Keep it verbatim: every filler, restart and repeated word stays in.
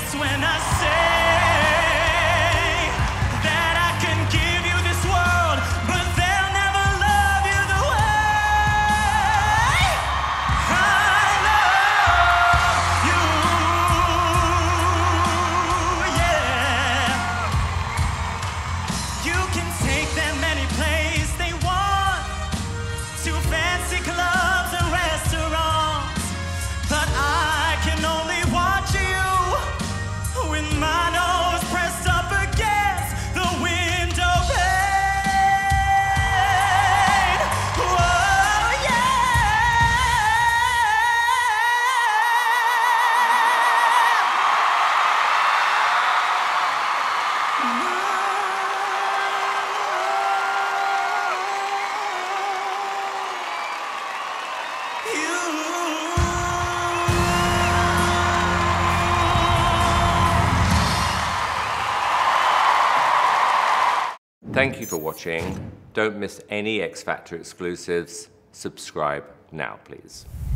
It's when I say that I can give you this world, but they'll never love you the way I love you. Yeah. You can take them any place they want, to fancy clubs and restaurants, but I can only watch you with my nose pressed up against the window pane. Whoa, Thank you for watching. Don't miss any X Factor exclusives. Subscribe now, please.